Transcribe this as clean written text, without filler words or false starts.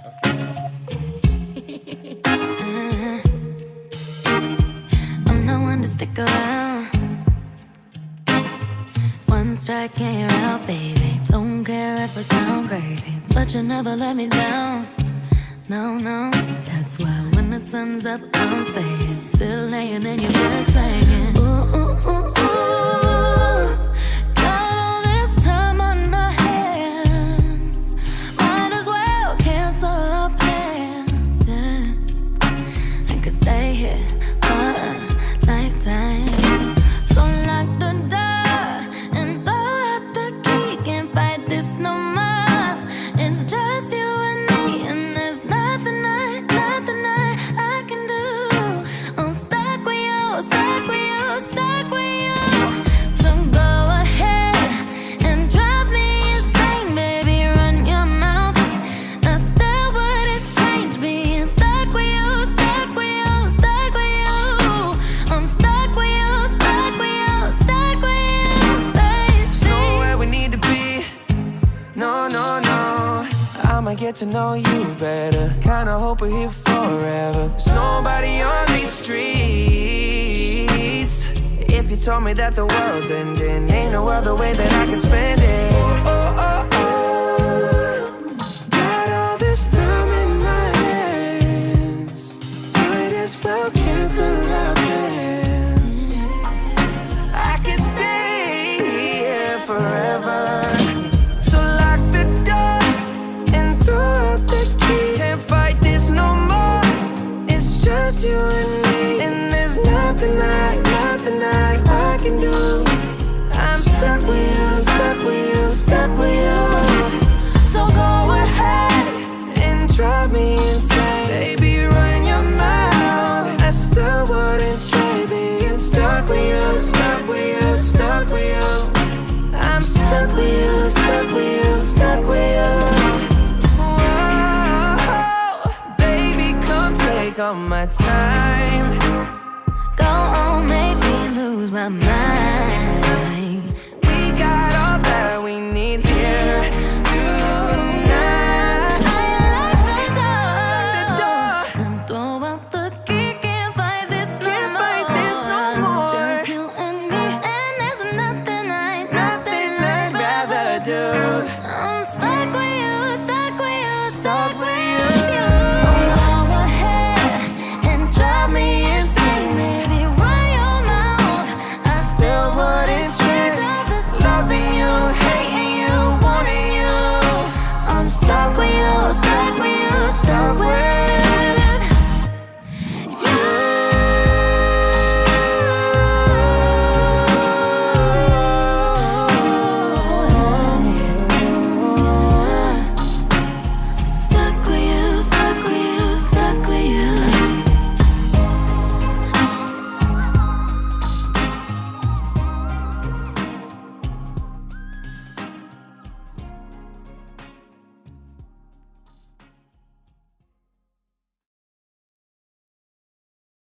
I'm no one to stick around. One strike and you're out, baby. Don't care if I sound crazy, but you never let me down. No, no, that's why when the sun's up, I'm staying. Still laying in your bed singing. Ooh, ooh, ooh, ooh. Got all this time on our hands. Might as well cancel our plans, yeah. I could stay here for a lifetime. So lock the door and throw out the key. Can't fight this no more. It's just you and me, and there's nothing I can do. I'm stuck with you, stuck with you, stuck with you. So go ahead and drive me insane, baby. Run your mouth. I still wouldn't change being stuck with you, stuck with you, stuck with you. I'm stuck with you, stuck with you, stuck with you, baby. There's nowhere we need to be. No, no, no. I'ma get to know you better. Kinda hope we're here forever. There's nobody on these streets. If you told me that the world's ending, ain't no other way that I can spend it. Oh, oh, oh, oh. Got all this time in my hands. Might as well cancel our plans. I could stay here forever. So lock the door and throw out the key. Can't fight this no more. It's just you and me, and there's nothing I can do. I'm stuck with you, stuck with you, stuck with you. So go ahead and drive me insane, baby. Run your mouth. I still wouldn't trade being stuck with you, stuck with you, stuck with you. I'm stuck with you, stuck with you, stuck with you. Whoa, baby, come take all my time. Go on, make me lose my mind.